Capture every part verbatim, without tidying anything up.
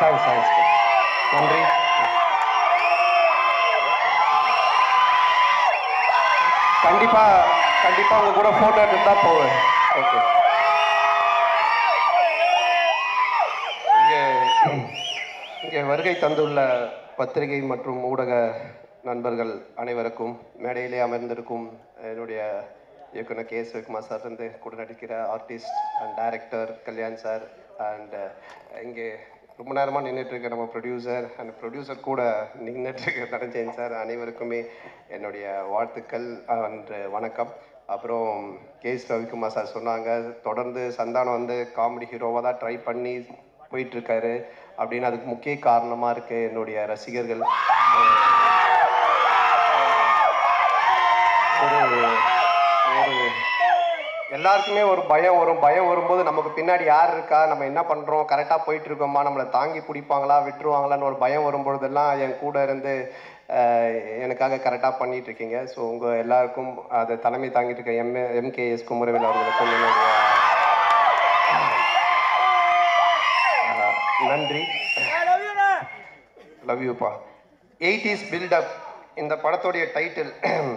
Thanks thanks நன்றி. கண்டிப்பா கண்டிப்பா உங்க கூட போட்டோ எடுத்து தான் போவேன். ஓகே. இங்கே இங்கே வருகை தந்துள்ள பத்திரிகை மற்றும் ஊடக நண்பர்கள் அனைவருக்கும், மேடையிலே அமர்ந்திருக்கும் என்னுடைய இயக்குனர் கே சிவகுமார் சார் இருந்து கூட நடிக்கிற artist and director Kalyan sir, and இங்கே ரொம்ப நேரமாக நின்றுட்டுருக்க நம்ம ப்ரொடியூசர் அண்ட் ப்ரொடியூசர் கூட நின்றுட்டுருக்க தனஞ்சயன் சார், அனைவருக்குமே என்னுடைய வாழ்த்துக்கள் அண்ட் வணக்கம். அப்புறம் கே ரவிக்குமார் சார் சொன்னாங்க, தொடர்ந்து சந்தானம் வந்து காமெடி ஹீரோவாக தான் ட்ரை பண்ணி போயிட்டுருக்காரு அப்படின்னு. அதுக்கு முக்கிய காரணமாக இருக்குது என்னுடைய ரசிகர்கள். ஒரு ஒரு எல்லாருக்குமே ஒரு பயம் வரும். பயம் வரும்போது நமக்கு பின்னாடி யார் இருக்கா, நம்ம என்ன பண்ணுறோம், கரெக்டாக போயிட்டுருக்கோமா, நம்மளை தாங்கி பிடிப்பாங்களா விட்டுருவாங்களான்னு ஒரு பயம் வரும்பொழுதெல்லாம் என் கூட இருந்து எனக்காக கரெக்டாக பண்ணிகிட்ருக்கீங்க. ஸோ உங்கள் எல்லாருக்கும் அதை தலைமை தாங்கிட்டு இருக்க எம் எம்கேஎஸ் குமரவேல் அவர்களுக்கும் என்னுடைய நன்றி. லவ் யூப்பா. எயிட்டிஸ் பில்டப் இந்த படத்தோடைய டைட்டில்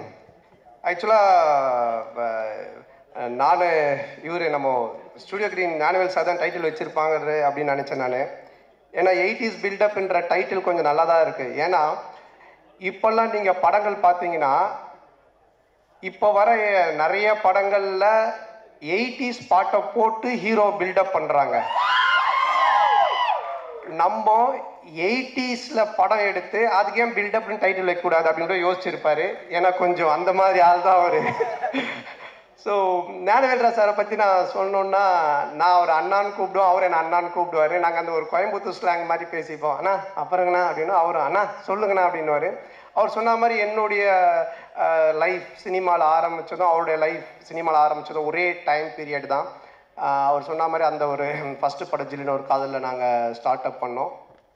ஆக்சுவலாக நான் இவர் நம்ம ஸ்டுடியோ கிரீன் ஞானவேல் சார் தான் டைட்டில் வச்சுருப்பாங்க அப்படின்னு நினச்சேன் நான். ஏன்னா எயிட்டிஸ் பில்டப்ன்ற டைட்டில் கொஞ்சம் நல்லா தான் இருக்குது. ஏன்னா இப்போல்லாம் நீங்கள் படங்கள் பார்த்தீங்கன்னா, இப்போ வர நிறைய படங்களில் எயிட்டிஸ் பாட்டை போட்டு ஹீரோ பில்டப் பண்ணுறாங்க. நம்ம எயிட்டிஸில் படம் எடுத்து அதுக்கு ஏன் பில்டப்னு டைட்டில் வைக்கக்கூடாது அப்படின்னு யோசிச்சிருப்பாரு. ஏன்னா கொஞ்சம் அந்த மாதிரி ஆள் தான் அவர். ஸோ ஞானவேல்ராஜ் சாரை பற்றி நான் சொல்லணுன்னா, நான் அவர் அண்ணான்னு கூப்பிடுவோம், அவர் என்ன அண்ணான்னு கூப்பிடுவார். நாங்கள் அந்த ஒரு கோயம்புத்தூர் ஸ்லாங் மாதிரி பேசிப்போம். அண்ணா அப்புறங்கண்ணா அப்படின்னு, அவர் அண்ணா சொல்லுங்கண்ணா அப்படின்னுவார். அவர் சொன்ன மாதிரி என்னுடைய லைஃப் சினிமாவில் ஆரம்பித்ததும் அவருடைய லைஃப் சினிமாவில் ஆரம்பித்ததும் ஒரே டைம் பீரியட் தான். அவர் சொன்ன மாதிரி அந்த ஒரு ஃபஸ்ட்டு படம் ஜில்லுன்னு ஒரு காதலில் நாங்கள் ஸ்டார்ட் அப் பண்ணோம்.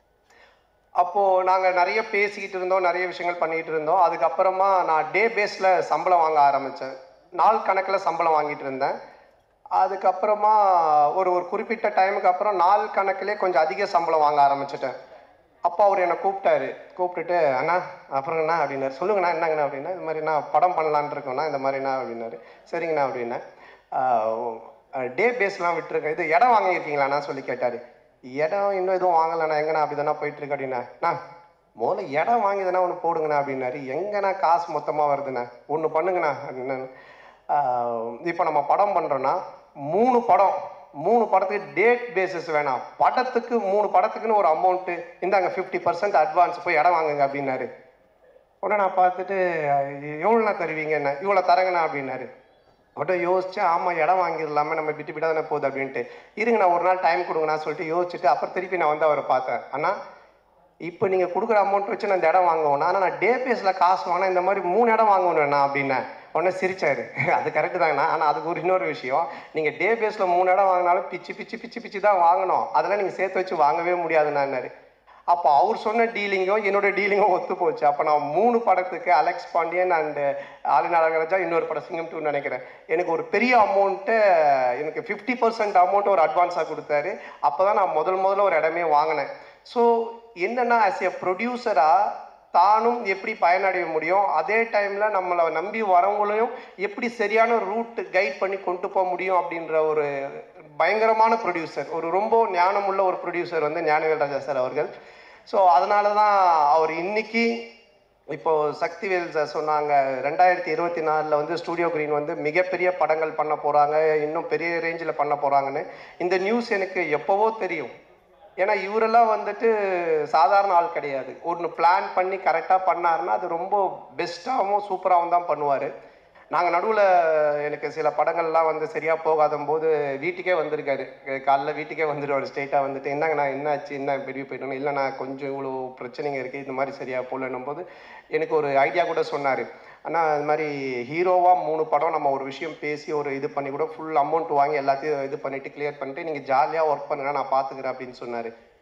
அப்போது நாங்கள் நிறைய பேசிக்கிட்டு இருந்தோம், நிறைய விஷயங்கள் பண்ணிகிட்டு இருந்தோம். அதுக்கப்புறமா நான் டே பேஸில் சம்பளம் வாங்க ஆரம்பித்தேன். நாள் கணக்கில் சம்பளம் வாங்கிட்டு இருந்தேன். அதுக்கப்புறமா ஒரு ஒரு குறிப்பிட்ட டைமுக்கு அப்புறம் நாள் கணக்கிலே கொஞ்சம் அதிக சம்பளம் வாங்க ஆரம்பிச்சிட்டேன். அப்போ அவர் என்னை கூப்பிட்டாரு. கூப்பிட்டுட்டு அண்ணா அப்புறங்கண்ணா அப்படின்னாரு. சொல்லுங்கண்ணா என்னங்கண்ணா அப்படின்னா, இது மாதிரி நான் படம் பண்ணலான் இருக்கோண்ணா இந்த மாதிரிண்ணா அப்படின்னாரு. சரிங்கண்ணா அப்படின்னேன். டே பேஸ்லாம் விட்டுருக்கேன், இது இடம் வாங்கியிருக்கீங்களாண்ணா சொல்லி கேட்டார். இடம் இன்னும் எதுவும் வாங்கலைண்ணா, எங்கண்ணா அப்படி தானே போயிட்டுருக்கு அப்படின்னா, முதல்ல இடம் வாங்கிதானே ஒன்று போடுங்கண்ணா அப்படின்னாரு. எங்கண்ணா காசு மொத்தமாக வருதுண்ணா, ஒன்று பண்ணுங்கண்ணா அப்படின்னு. இப்போ நம்ம படம் பண்ணுறோன்னா மூணு படம் மூணு படத்துக்கு டேட் பேசிஸ் வேணாம், படத்துக்கு மூணு படத்துக்குன்னு ஒரு அமௌண்ட்டு இந்தாங்க ஃபிஃப்டி பர்சன்ட் அட்வான்ஸ் போய் இடம் வாங்குங்க அப்படின்னாரு. உடனே நான் பார்த்துட்டு எவ்வளோண்ணா தருவீங்கண்ணா, இவ்வளோ தரங்கண்ணா அப்படின்னாரு. உடனே யோசிச்சேன், ஆமாம் இடம் வாங்கிடலாமே, நம்ம விட்டு விட தானே போகுது அப்படின்ட்டு. இருங்க நான் ஒரு நாள் டைம் கொடுங்கண்ணா சொல்லிட்டு யோசிச்சுட்டு அப்புறம் திருப்பி நான் வந்து அவரை பார்த்தேன். ஆனால் இப்போ நீங்கள் கொடுக்குற அமௌண்ட் வச்சு நான் இந்த இடம் வாங்குவேண்ணா, ஆனால் நான் டே பேஸில் காசு வாங்கினா இந்த மாதிரி மூணு இடம் வாங்குவேண்ணா அப்படின்னேன். உடனே சிரிச்சாரு. அது கரெக்டு தாங்கண்ணா, ஆனால் அதுக்கு ஒரு இன்னொரு விஷயம், நீங்கள் டே பேஸில் மூணு இடம் வாங்கினாலும் பிச்சு பிச்சு பிச்சு பிச்சு தான் வாங்கணும், அதெல்லாம் நீங்கள் சேர்த்து வச்சு வாங்கவே முடியாதுன்னாரு. அப்போ அவர் சொன்ன டீலிங்கும் என்னோட டீலிங்கும் ஒத்து போச்சு. அப்போ நான் மூணு படத்துக்கு அலெக்ஸ் பாண்டியன் அண்டு ஆலிநாராஜா இன்னொரு படம் சிங்கம் டூ நினைக்கிறேன், எனக்கு ஒரு பெரிய அமௌண்ட்டு, எனக்கு ஃபிஃப்டி பர்சன்ட் அமௌண்ட்டு ஒரு அட்வான்ஸாக கொடுத்தாரு. அப்போ தான் நான் முதல் முதல்ல ஒரு இடமே வாங்கினேன். ஸோ என்னென்னா, ஆஸ் எ ப்ரொடியூசராக தானும் எப்படி பயனடைய முடியும், அதே டைமில் நம்மளை நம்பி வரவங்களையும் எப்படி சரியான ரூட் கைட் பண்ணி கொண்டு போக முடியும் அப்படின்ற ஒரு பயங்கரமான ப்ரொடியூசர், ஒரு ரொம்ப ஞானமுள்ள ஒரு ப்ரொடியூசர் வந்து ஞானவேல்ராஜா சார் அவர்கள். ஸோ அதனால தான் அவர் இன்னைக்கு இப்போது சக்திவேல் சார் சொன்னாங்க ரெண்டாயிரத்தி இருபத்தி நாலில் வந்து ஸ்டுடியோ கிரீன் வந்து மிகப்பெரிய படங்கள் பண்ண போகிறாங்க, இன்னும் பெரிய ரேஞ்சில் பண்ண போகிறாங்கன்னு. இந்த நியூஸ் எனக்கு எப்போவோ தெரியும். ஏன்னா இவரெல்லாம் வந்துட்டு சாதாரண ஆள் கிடையாது. ஒன்று பிளான் பண்ணி கரெக்டாக பண்ணாருன்னா அது ரொம்ப பெஸ்ட்டாகவும் சூப்பராகவும் தான் பண்ணுவார். நாங்கள் நடுவில் எனக்கு சில படங்கள்லாம் வந்து சரியாக போகாத போது வீட்டுக்கே வந்திருக்காரு. காலைல வீட்டுக்கே வந்துடுவார் ஸ்ட்ரெயிட்டாக வந்துட்டு, என்னங்கண்ணா என்னாச்சு, என்ன பெரிய போயிட்டோன்னு. இல்லைண்ணா கொஞ்சம் இவ்வளோ பிரச்சனைங்க இருக்குது, இந்த மாதிரி சரியாக போகலன்னும் போது எனக்கு ஒரு ஐடியா கூட சொன்னார். ஆனால் அது மாதிரி ஹீரோவாக மூணு படம் நம்ம ஒரு விஷயம் பேசி ஒரு இது பண்ணி கூட ஃபுல் அமௌண்ட் வாங்கி எல்லாத்தையும் இது பண்ணிவிட்டு கிளியர் பண்ணிட்டு நீங்கள் ஜாலியாக ஒர்க் பண்ணுங்க நான் பார்த்துக்கிறேன் அப்படின்னு சொன்னார்.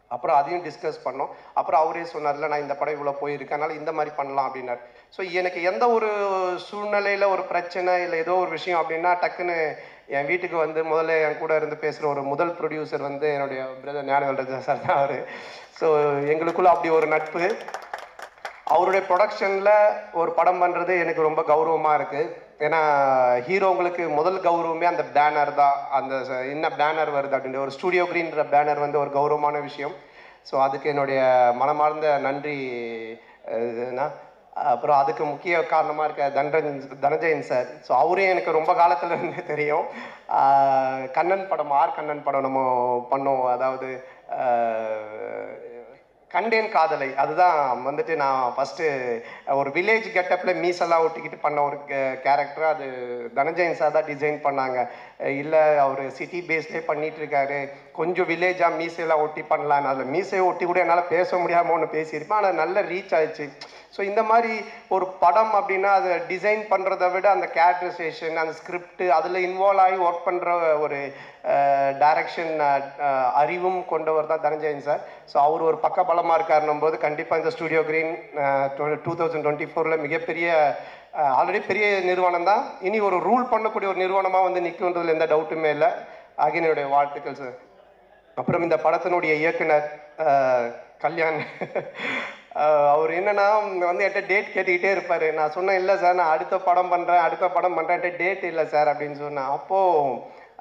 அப்புறம் அதையும் டிஸ்கஸ் பண்ணோம். அப்புறம் அவரே சொன்னார்ல, நான் இந்த படம் இவ்வளோ போயிருக்கேன், அதனால் இந்த மாதிரி பண்ணலாம் அப்படின்னார். ஸோ எனக்கு எந்த ஒரு சூழ்நிலையில் ஒரு பிரச்சனை இல்லை ஏதோ ஒரு விஷயம் அப்படின்னா டக்குன்னு என் வீட்டுக்கு வந்து முதல்ல என் கூட இருந்து பேசுகிற ஒரு முதல் ப்ரொடியூசர் வந்து என்னுடைய பிரதர் ஞானவேல்ராஜா சார் தான் அவர். ஸோ எங்களுக்குள்ள அப்படி ஒரு நட்பு. அவருடைய ப்ரொடக்ஷனில் ஒரு படம் பண்ணுறது எனக்கு ரொம்ப கௌரவமாக இருக்குது. ஏன்னா ஹீரோங்களுக்கு முதல் கௌரவமே அந்த பேனர் தான். அந்த என்ன பேனர் வருது அப்படின்ற ஒரு ஸ்டூடியோ கிரீன்ற பேனர் வந்து ஒரு கௌரவமான விஷயம். ஸோ அதுக்கு என்னுடைய மனமார்ந்த நன்றி. அப்புறம் அதுக்கு முக்கிய காரணமாக இருக்க தண்டன் தனஞ்சயன் சார். ஸோ அவரே எனக்கு ரொம்ப காலத்தில் இருந்து தெரியும். கண்ணன் படம், ஆர் கண்ணன் படம் நம்ம பண்ணோம். அதாவது கண்டேன் காதலை, அதுதான் வந்துட்டு நான் ஃபஸ்ட்டு ஒரு வில்லேஜ் கெட்டப்பில் மீசெல்லாம் ஒட்டிக்கிட்டு பண்ண ஒரு கேரக்டர். அது தனஞ்சயன் சார் தான் டிசைன் பண்ணாங்க. இல்லை அவர் சிட்டி பேஸ்லேயே பண்ணிகிட்டு இருக்காரு, கொஞ்சம் வில்லேஜாக மீசையெல்லாம் ஒட்டி பண்ணலான்னு. அதில் மீசையை ஒட்டி கூட என்னால் பேச முடியாமல் ஒன்று பேசியிருப்பேன், ஆனால் நல்ல ரீச் ஆயிடுச்சு. ஸோ இந்த மாதிரி ஒரு படம் அப்படின்னா அதை டிசைன் பண்ணுறத விட அந்த கேரக்டரைசேஷன், அந்த ஸ்கிரிப்ட், அதில் இன்வால்வ் ஆகி ஒர்க் பண்ணுற ஒரு டைரக்ஷன் அறிவும் கொண்டவர் தான் தனஞ்சயன் சார். ஸோ அவர் ஒரு பக்க பலமாக இருக்காருன்னும் போது கண்டிப்பாக இந்த studio green two thousand twenty ஃபோரில் மிகப்பெரிய ஆல்ரெடி பெரிய நிறுவனம் தான், இனி ஒரு ரூல் பண்ணக்கூடிய ஒரு நிறுவனமாக வந்து நிற்குன்றதுல எந்த டவுட்டுமே இல்லை. ஆகியனுடைய வாழ்த்துக்கள் சார். அப்புறம் இந்த படத்தினுடைய இயக்குனர் கல்யாண், அவர் என்னன்னா வந்து என்கிட்ட டேட் கேட்டுக்கிட்டே இருப்பார். நான் சொன்னேன், இல்லை சார் நான் அடுத்த படம் பண்ணுறேன் அடுத்த படம் பண்ணுறேன் டேட் இல்லை சார் அப்படின்னு சொன்னேன். அப்போது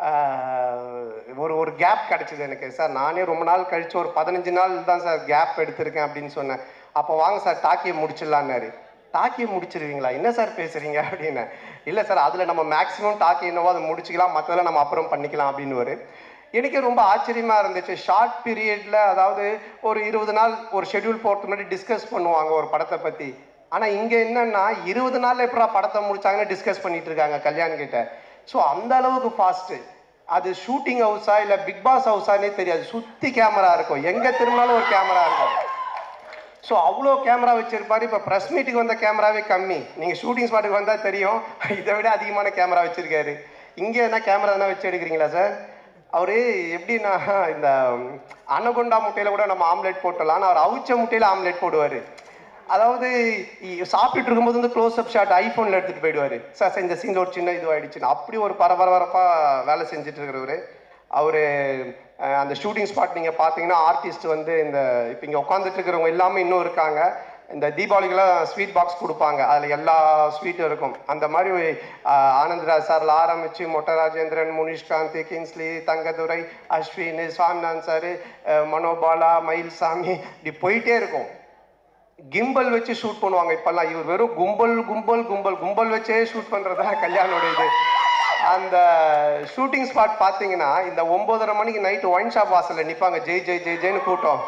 ஒரு ஒரு கேப் கிடச்சிது எனக்கு. சார் நானே ரொம்ப நாள் கழித்து ஒரு பதினஞ்சு நாள் தான் சார் கேப் எடுத்திருக்கேன் அப்படின்னு சொன்னேன். அப்போ வாங்க சார் டாக்கியை முடிச்சிடலான்னாரு. டாக்கியை முடிச்சிருவீங்களா, என்ன சார் பேசுகிறீங்க அப்படின்னு. இல்லை சார் அதில் நம்ம மேக்ஸிமம் டாக்கி என்னவோ அதை முடிச்சிக்கலாம், மற்றதெல்லாம் நம்ம அப்புறம் பண்ணிக்கலாம் அப்படின்னு ஒரு எனக்கே ரொம்ப ஆச்சரியமாக இருந்துச்சு. ஷார்ட் பீரியடில், அதாவது ஒரு இருபது நாள் ஒரு ஷெட்யூல் போகிறதுக்கு முன்னாடி டிஸ்கஸ் பண்ணுவாங்க ஒரு படத்தை பற்றி. ஆனால் இங்கே என்னென்னா இருபது நாளில் எப்படா படத்தை முடிச்சாங்கன்னு டிஸ்கஸ் பண்ணிட்டு இருக்காங்க கல்யாண் கிட்ட. ஸோ அந்த அளவுக்கு ஃபாஸ்ட்டு. அது ஷூட்டிங் ஹவுஸா இல்லை பிக் பாஸ் ஹவுஸானே தெரியாது, சுற்றி கேமரா இருக்கும், எங்கே திரும்பினாலும் ஒரு கேமரா இருக்கும். ஸோ அவ்வளோ கேமரா வச்சுருப்பார். இப்போ ப்ரெஸ் மீட்டுக்கு வந்த கேமராவே கம்மி, நீங்கள் ஷூட்டிங் ஸ்பாட்டுக்கு வந்தால் தெரியும், இதை விட அதிகமான கேமரா வச்சுருக்காரு. இங்கே என்ன கேமரா தானே வச்சு எடுக்கிறீங்களா சார்? அவர் எப்படின்னா இந்த அனகொண்டா முட்டையில் கூட நம்ம ஆம்லெட் போட்டலாம், ஆனால் அவர் அவிச்ச முட்டையில் ஆம்லெட் போடுவார். அதாவது சாப்பிட்டுட்டு இருக்கும்போது வந்து க்ளோஸ் அப் ஷாட் ஐஃபோனில் எடுத்துகிட்டு போயிடுவார். சார் சார் இந்த சீனில் ஒரு சின்ன இது ஆகிடுச்சுன்னு அப்படி ஒரு பரபரப்பாக வேலை செஞ்சுட்டு இருக்கிறவர் அவர். அந்த ஷூட்டிங் ஸ்பாட் நீங்கள் பார்த்தீங்கன்னா ஆர்டிஸ்ட் வந்து இந்த இப்போ இங்கே உட்காந்துட்டு இருக்கிறவங்க எல்லாமே இன்னும் இருக்காங்க. இந்த தீபாவளிக்கெல்லாம் ஸ்வீட் பாக்ஸ் கொடுப்பாங்க, அதில் எல்லா ஸ்வீட்டும் இருக்கும். அந்த மாதிரி ஆனந்த்ராஜ் சாரில் ஆரம்பித்து மொட்டை ராஜேந்திரன், முனிஷ்காந்த், கிங்ஸ்லி, தங்கதுரை, அஸ்வின், சுவாமிநாதன் சார், மனோபாலா, மயில்சாமி, இப்படி போயிட்டே இருக்கும். கிம்பல் வச்சு ஷூட் பண்ணுவாங்க இப்போல்லாம். இவர் வெறும் கும்பல் கும்பல் கும்பல் கும்பல் வச்சே ஷூட் பண்ணுறதா கல்யாணோட இது. அந்த ஷூட்டிங் ஸ்பாட் பார்த்தீங்கன்னா இந்த ஒம்போதரை மணிக்கு நைட்டு ஒயின் ஷாப் வாசலில் நிற்பாங்க, ஜெய் ஜெய் ஜெய் ஜெய்னு கூட்டம்.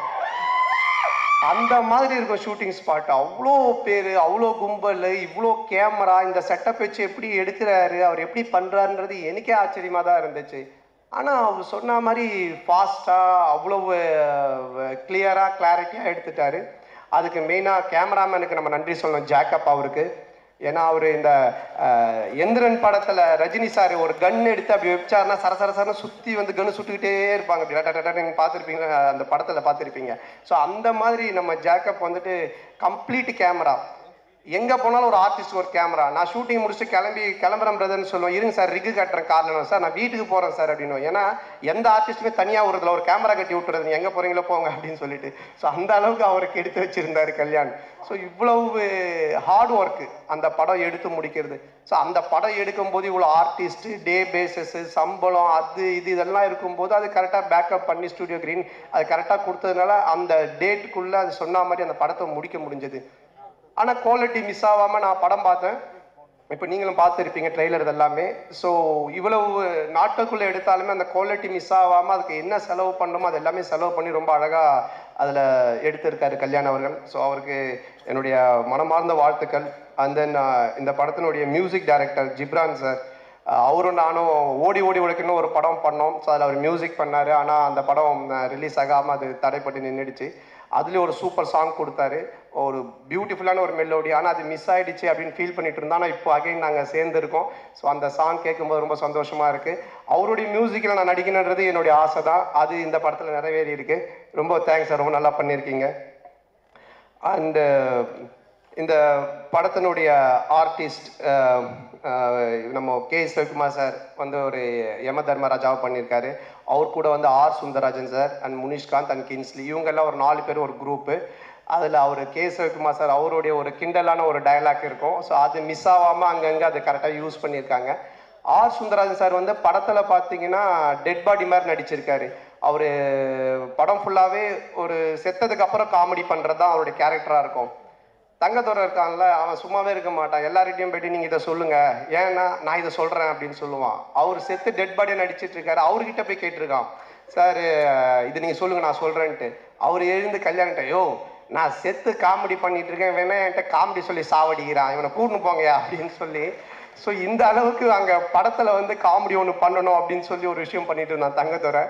அந்த மாதிரி இருக்கும் ஷூட்டிங் ஸ்பாட். அவ்வளோ பேர், அவ்வளோ கும்பல், இவ்வளோ கேமரா, இந்த செட்டப் வச்சு எப்படி எடுக்கிறாரு, அவர் எப்படி பண்ணுறாருன்றது எனக்கே ஆச்சரியமாக தான் இருந்துச்சு. ஆனால் அவர் சொன்ன மாதிரி ஃபாஸ்ட்டாக அவ்வளோ கிளியராக கிளாரிட்டியாக எடுத்துட்டாரு. அதுக்கு மெயினாக கேமராமேனுக்கு நம்ம நன்றி சொல்லணும், ஜாக்கப் அவருக்கு. ஏன்னா அவர் இந்த எந்திரன் படத்தில் ரஜினி சார் ஒரு கன் எடுத்து அப்படி வச்சாருன்னா சரசரசரன்னு சுற்றி வந்து கன்னு சுட்டுக்கிட்டே இருப்பாங்க, அப்படி டட்டா நீங்கள் பார்த்துருப்பீங்க, அந்த படத்தில் பார்த்துருப்பீங்க. ஸோ அந்த மாதிரி நம்ம ஜாக்கப் வந்துட்டு கம்ப்ளீட் கேமரா, எங்கே போனாலும் ஒரு ஆர்டிஸ்ட் ஒரு கேமரா. நான் ஷூட்டிங் முடிச்சுட்டு கிளம்பி கிளம்புறேன் பிரதர்னு சொல்லுவோம், இருங்க சார் ரிக்கு கட்டுறேன் காரணம் சார் நான் வீட்டுக்கு போகிறேன் சார் அப்படின்னு. ஏன்னா எந்த ஆர்டிஸ்ட்டுமே தனியாக ஒரு இதில் ஒரு கேமரா கட்டி விட்டுறது, நீங்கள் எங்கே போகிறீங்களோ போங்க அப்படின்னு சொல்லிட்டு. ஸோ அந்த அளவுக்கு அவருக்கு எடுத்து வச்சுருந்தார் கல்யாண். ஸோ இவ்வளவு ஹார்ட் ஒர்க்கு அந்த படம் எடுத்து முடிக்கிறது. ஸோ அந்த படம் எடுக்கும்போது இவ்வளோ ஆர்டிஸ்ட்டு, டே பேசஸ்ஸு, சம்பளம், அது இது இதெல்லாம் இருக்கும்போது அது கரெக்டாக பேக்கப் பண்ணி ஸ்டூடியோ கிரீன் அது கரெக்டாக கொடுத்ததுனால அந்த டேட்டுக்குள்ளே அது சொன்ன மாதிரி அந்த படத்தை முடிக்க முடிஞ்சது. ஆனால் குவாலிட்டி மிஸ் ஆகாமல் நான் படம் பார்த்தேன். இப்போ நீங்களும் பார்த்துருப்பீங்க ட்ரெய்லர் இதெல்லாமே. ஸோ இவ்வளவு நாட்டுக்குள்ளே எடுத்தாலுமே அந்த குவாலிட்டி மிஸ் ஆகாமல் அதுக்கு என்ன செலவு பண்ணணுமோ அது எல்லாமே செலவு பண்ணி ரொம்ப அழகாக அதில் எடுத்திருக்காரு கல்யாண் அவர்கள். ஸோ அவருக்கு என்னுடைய மனமார்ந்த வாழ்த்துக்கள். அண்ட் தென் இந்த படத்தினுடைய மியூசிக் டைரக்டர் ஜிப்ரான் சார், அவரும் நானும் ஓடி ஓடி உழைக்கணும் ஒரு படம் பண்ணோம். ஸோ அதில் அவர் மியூசிக் பண்ணார். ஆனால் அந்த படம் ரிலீஸ் ஆகாமல் அது தடைப்பட்டு நின்றுடுச்சு. அதுலேயும் ஒரு சூப்பர் சாங் கொடுத்தாரு, ஒரு பியூட்டிஃபுல்லான ஒரு மெலோடி. ஆனால் அது மிஸ் ஆகிடுச்சு அப்படின்னு ஃபீல் பண்ணிட்டு இருந்தால் ஆனால் இப்போ அகைன் நாங்கள் சேர்ந்துருக்கோம். ஸோ அந்த சாங் கேட்கும்போது ரொம்ப சந்தோஷமாக இருக்குது. அவருடைய மியூசிக்கில் நான் நடிக்கணுன்றது என்னுடைய ஆசை தான். அது இந்த படத்தில் நிறைவேறி இருக்குது. ரொம்ப தேங்க்ஸ் சார், ரொம்ப நல்லா பண்ணியிருக்கீங்க. அண்டு இந்த படத்தினுடைய ஆர்டிஸ்ட் நம்ம கே சிவகுமார் சார் வந்து ஒரு யம தர்மராஜாவை பண்ணியிருக்காரு. அவர் கூட வந்து R Sundarrajan sir and Munishkanth and Kingsley, இவங்கெல்லாம் ஒரு நாலு பேர் ஒரு குரூப்பு. அதில் அவர் கே சிவகுமார் சார் அவருடைய ஒரு கிண்டலான ஒரு டயலாக் இருக்கும். ஸோ அது மிஸ் ஆகாமல் அங்கங்கே அது கரெக்டாக யூஸ் பண்ணியிருக்காங்க. ஆர் சுந்தரராஜன் சார் வந்து படத்தில் பார்த்தீங்கன்னா டெட் பாடி மாதிரி நடிச்சிருக்காரு. அவர் படம் ஃபுல்லாகவே ஒரு செத்ததுக்கு அப்புறம் காமெடி பண்ணுறது தான் அவருடைய கேரக்டராக இருக்கும். தங்கத்தோட இருக்கான்ல, அவன் சும்மாவே இருக்க மாட்டான். எல்லார்கிட்டையும் போய்ட்டு நீங்கள் இதை சொல்லுங்கள், ஏன்னா நான் இதை சொல்கிறேன் அப்படின்னு சொல்லுவான். அவர் செத்து டெட் பாடியாக நடிச்சிட்டு இருக்காரு. அவர்கிட்ட போய் கேட்டிருக்கான், சார் இது நீங்கள் சொல்லுங்கள் நான் சொல்கிறேன்ட்டு. அவர் எழுந்து கல்யாணிட்ட, யோ நான் செத்து காமெடி பண்ணிட்டு இருக்கேன், வேணா என்கிட்ட காமெடி சொல்லி சாவடிக்கிறான், இவனை கூட்டின்னு போங்கயா அப்படின்னு சொல்லி. ஸோ இந்த அளவுக்கு அங்கே படத்தில் வந்து காமெடி ஒன்று பண்ணணும் அப்படின்னு சொல்லி ஒரு விஷயம் பண்ணிட்டு இருந்தான் தங்கத்தோட.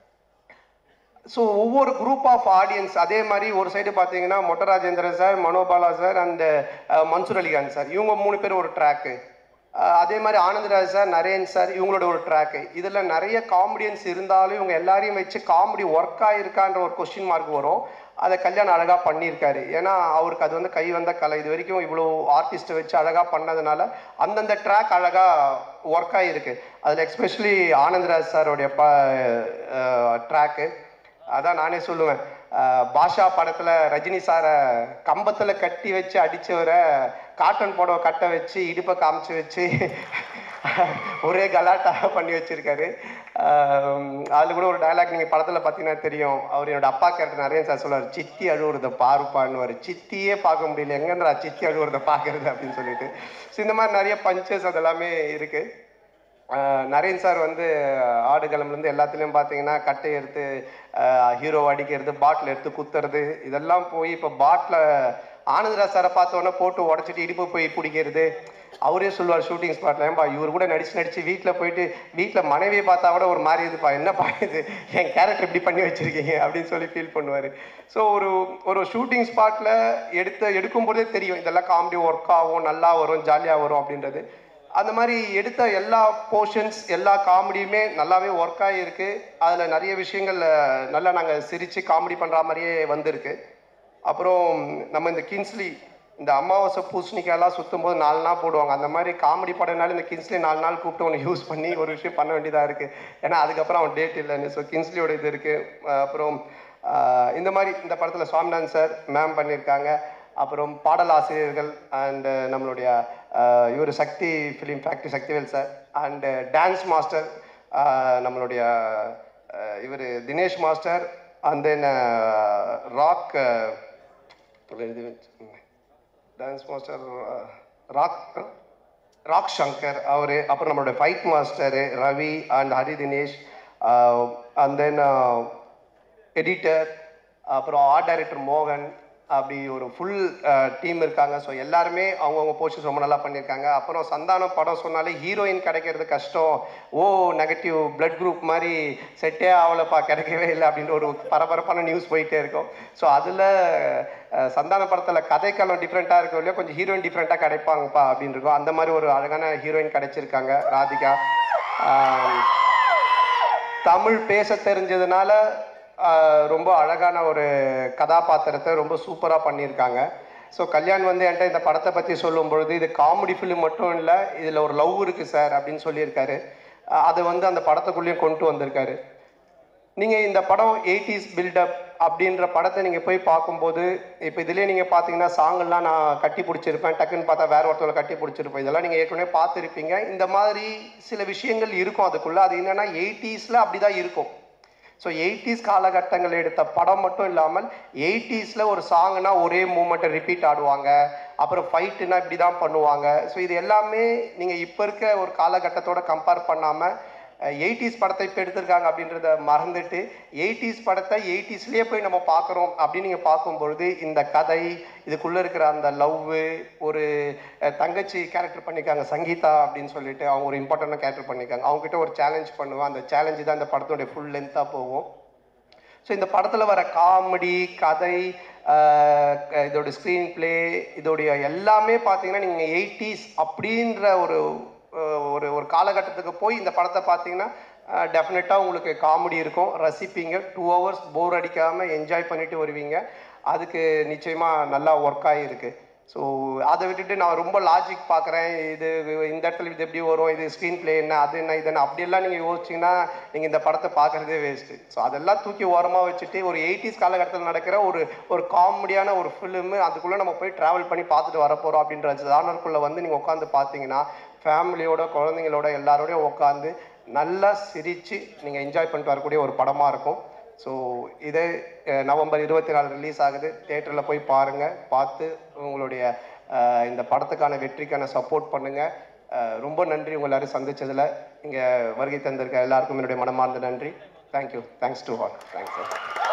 ஸோ ஒவ்வொரு குரூப் ஆஃப் ஆடியன்ஸ் அதே மாதிரி ஒரு சைடு பார்த்தீங்கன்னா Mottarajendran sir, Manobala sir and Mansoor Alikhan sir, இவங்க மூணு பேர் ஒரு ட்ராக்கு. அதே மாதிரி ஆனந்தராஜ் சார், நரேன் சார், இவங்களோட ஒரு ட்ராக்கு. இதில் நிறைய காமெடியன்ஸ் இருந்தாலும் இவங்க எல்லாரையும் வச்சு காமெடி ஒர்க் ஆகிருக்கான்ற ஒரு கொஸ்டின் மார்க் வரும். அதை கல்யாணம் அழகாக பண்ணியிருக்காரு. ஏன்னா அவருக்கு அது வந்து கை வந்த கலை. இது வரைக்கும் இவ்வளோ ஆர்டிஸ்ட்டை வச்சு அழகாக பண்ணதுனால அந்தந்த ட்ராக் அழகாக ஒர்க் ஆகிருக்கு. அதில் எஸ்பெஷலி ஆனந்தராஜ் சாரோடைய ப ட்ராக்கு அதான் நானே சொல்லுவேன். பாஷா படத்தில் ரஜினி சாரை கம்பத்தில் கட்டி வச்சு அடித்தவரை காட்டன் புடவை கட்ட வச்சு இடுப்பை காமிச்சு வச்சு ஒரே கலாட்டாக பண்ணி வச்சுருக்காரு. அதில் கூட ஒரு டைலாக் நீங்கள் படத்தில் பார்த்தீங்கன்னா தெரியும். அவர் என்னோட அப்பா கேரக்டர் நிறைய சார் சொல்லுவார், சித்தி அழுவுறதை பாருப்பான்னு. சித்தியே பார்க்க முடியல, எங்கேன்றா சித்தி அழுவுறதை பார்க்குறது அப்படின்னு சொல்லிட்டு. ஸோ இந்த மாதிரி நிறைய பஞ்சஸ் அதெல்லாமே இருக்குது. நரேன் சார் வந்து ஆடுகளம்லேருந்து எல்லாத்துலேயும் பார்த்தீங்கன்னா கட்டை எடுத்து ஹீரோ அடிக்கிறது, பாட்டில் எடுத்து குத்துறது, இதெல்லாம் போய் இப்போ பாட்டில் ஆனந்தராஜ் சாரை பார்த்தோன்னே போட்டு உடச்சிட்டு இடுப்பு போய் பிடிக்கிறது. அவரே சொல்லுவார் ஷூட்டிங் ஸ்பாட்டில், ஏன்பா இவர் கூட நடிச்சு நடிச்சு வீட்டில் போயிட்டு வீட்டில் மனைவியை பார்த்தா கூட ஒரு மாதிரி இதுப்பா, என்னப்பா இது என் கேரக்டர் இப்படி பண்ணி வச்சுருக்கீங்க அப்படின்னு சொல்லி ஃபீல் பண்ணுவார். ஸோ ஒரு ஒரு ஷூட்டிங் ஸ்பாட்டில் எடுத்து எடுக்கும்போதே தெரியும் இதெல்லாம் காமெடி ஒர்க் ஆகும், நல்லா வரும், ஜாலியாக வரும் அப்படின்றது. அந்த மாதிரி எடுத்த எல்லா போர்ஷன்ஸ் எல்லா காமெடியுமே நல்லாவே ஒர்க் ஆகிருக்கு. அதில் நிறைய விஷயங்கள் நல்லா நாங்கள் சிரித்து காமெடி பண்ணுற மாதிரியே வந்திருக்கு. அப்புறம் நம்ம இந்த கின்ஸ்லி இந்த அமாவாசை பூசணிக்காயெல்லாம் சுற்றும் போது நாலு நாள் போடுவாங்க. அந்த மாதிரி காமெடி படம்னாலும் இந்த கின்ஸ்லி நாலு நாள் கூப்பிட்டு ஒன்று யூஸ் பண்ணி ஒரு விஷயம் பண்ண வேண்டியதாக இருக்குது. ஏன்னா அதுக்கப்புறம் அவன் டேட் இல்லைன்னு. ஸோ கின்ஸ்லியோட இது இருக்குது. அப்புறம் இந்த மாதிரி இந்த படத்தில் சுவாமிநாதன் சார் மேம் பண்ணியிருக்காங்க. அப்புறம் பாடல் ஆசிரியர்கள் அண்டு நம்மளுடைய இவர் Sakthi film factory Sakthivel sir and dance master நம்மளுடைய இவர் Dinesh master and then rock dance master rock rock Shankar அவர். அப்புறம் நம்மளுடைய fight master Ravi and Hari Dinesh and then editor, அப்புறம் ஆர்ட் டைரக்டர் மோகன், அப்படி ஒரு ஃபுல் டீம் இருக்காங்க. ஸோ எல்லாருமே அவங்கவுங்க போர்ஷன்ஸ் ரொம்ப நல்லா பண்ணியிருக்காங்க. அப்புறம் சந்தானம் படம் சொன்னாலே ஹீரோயின் கிடைக்கிறது கஷ்டம், ஓ நெகட்டிவ் பிளட் குரூப் மாதிரி செட்டே ஆகலப்பா, கிடைக்கவே இல்லை அப்படின்ற ஒரு பரபரப்பான நியூஸ் போயிட்டே இருக்கும். ஸோ அதில் சந்தான படத்தில் கதைக்காலம் டிஃப்ரெண்ட்டாக இருக்கும் இல்லையா, கொஞ்சம் ஹீரோயின் டிஃப்ரெண்ட்டாக கிடைப்பாங்கப்பா அப்படின்னு இருக்கும். அந்த மாதிரி ஒரு அழகான ஹீரோயின் கிடைச்சிருக்காங்க ராதிகா. தமிழ் பேச தெரிஞ்சதுனால ரொம்ப அழகான ஒரு கதாபாத்திரத்தை ரொம்ப சூப்பராக பண்ணியிருக்காங்க. ஸோ கல்யாண் வந்து என்கிட்ட இந்த படத்தை பற்றி சொல்லும் பொழுது இது காமெடி ஃபிலிம் மட்டும் இல்லை, இதில் ஒரு லவ் இருக்குது சார் அப்படின்னு சொல்லியிருக்காரு. அதை வந்து அந்த படத்துக்குள்ளேயும் கொண்டு வந்திருக்காரு. நீங்கள் இந்த படம் எயிட்டிஸ் பில்டப் அப்படின்ற படத்தை நீங்கள் போய் பார்க்கும்போது இப்போ இதிலே நீங்கள் பார்த்தீங்கன்னா சாங்கெல்லாம் நான் கட்டி பிடிச்சிருப்பேன், டக்குன்னு பார்த்தா வேறு ஒருத்தவரை கட்டி பிடிச்சிருப்பேன், இதெல்லாம் நீங்கள் ஏற்கனவே பார்த்துருப்பீங்க. இந்த மாதிரி சில விஷயங்கள் இருக்கும் அதுக்குள்ளே. அது என்னென்னா எயிட்டிஸில் அப்படி தான் இருக்கும். ஸோ எயிட்டிஸ் காலகட்டங்கள் எடுத்த படம் மட்டும் இல்லாமல் எயிட்டிஸில் ஒரு சாங்னா ஒரே மூமெண்ட்டை ரிப்பீட் ஆடுவாங்க, அப்புறம் ஃபைட்டுனா இப்படி தான் பண்ணுவாங்க. ஸோ இது எல்லாமே நீங்கள் இப்போ இருக்க ஒரு காலகட்டத்தோடு கம்பேர் பண்ணாமல் எயிட்டிஸ் படத்தை இப்போ எடுத்திருக்காங்க அப்படின்றத மறந்துட்டு எயிட்டிஸ் படத்தை எயிட்டிஸ்லேயே போய் நம்ம பார்க்குறோம் அப்படின்னு நீங்கள் பார்க்கும்பொழுது இந்த கதை, இதுக்குள்ளே இருக்கிற அந்த லவ்வு, ஒரு தங்கச்சி கேரக்டர் பண்ணியிருக்காங்க சங்கீதா அப்படின்னு சொல்லிட்டு, அவங்க ஒரு இம்பார்ட்டண்டான கேரக்டர் பண்ணியிருக்காங்க. அவங்ககிட்ட ஒரு சேலஞ்ச் பண்ணுவேன், அந்த சேலஞ்சு தான் இந்த படத்தோடைய ஃபுல் லென்த்தாக போகும். ஸோ இந்த படத்தில் வர காமெடி, கதை, இதோட ஸ்க்ரீன் பிளே, இதோடைய எல்லாமே பார்த்தீங்கன்னா நீங்கள் எயிட்டிஸ் அப்படின்ற ஒரு ஒரு ஒரு காலகட்டத்துக்கு போய் இந்த படத்தை பார்த்தீங்கன்னா டெஃபினட்டாக உங்களுக்கு காமெடி இருக்கும், ரசிப்பீங்க, டூ ஹவர்ஸ் போர் அடிக்காமல் என்ஜாய் பண்ணிட்டு வருவீங்க. அதுக்கு நிச்சயமாக நல்லா ஒர்க் ஆகிருக்கு. ஸோ அதை விட்டுட்டு நான் ரொம்ப லாஜிக் பார்க்குறேன், இது இந்த இடத்துல இது எப்படி வரும், இது ஸ்க்ரீன் பிளே என்ன, அது என்ன, இது என்ன, அப்படியெல்லாம் நீங்கள் யோசிச்சிங்கன்னா நீங்கள் இந்த படத்தை பார்க்குறதே வேஸ்ட்டு. ஸோ அதெல்லாம் தூக்கி ஓரமாக வச்சுட்டு ஒரு எயிட்டிஸ் காலகட்டத்தில் நடக்கிற ஒரு ஒரு காமெடியான ஒரு ஃபிலிமு, அதுக்குள்ளே நம்ம போய் ட்ராவல் பண்ணி பார்த்துட்டு வரப்போகிறோம் அப்படின்ற ஜானருக்குள்ளே வந்து நீங்கள் உட்காந்து பார்த்தீங்கன்னா ஃபேமிலியோட, குழந்தைங்களோட எல்லாரோடையும் உட்காந்து நல்லா சிரித்து நீங்கள் என்ஜாய் பண்ணிட்டு வரக்கூடிய ஒரு படமாக இருக்கும். ஸோ இதே நவம்பர் இருபத்தி நாலு ரிலீஸ் ஆகுது. தியேட்டரில் போய் பாருங்கள், பார்த்து உங்களுடைய இந்த படத்துக்கான வெற்றிக்கான சப்போர்ட் பண்ணுங்கள். ரொம்ப நன்றி உங்கள் எல்லாரும் சந்தித்ததில். இங்கே வருகை தந்திருக்க எல்லாருக்கும் என்னுடைய மனமார்ந்த நன்றி. Thank you. Thanks to all. Thanks sir.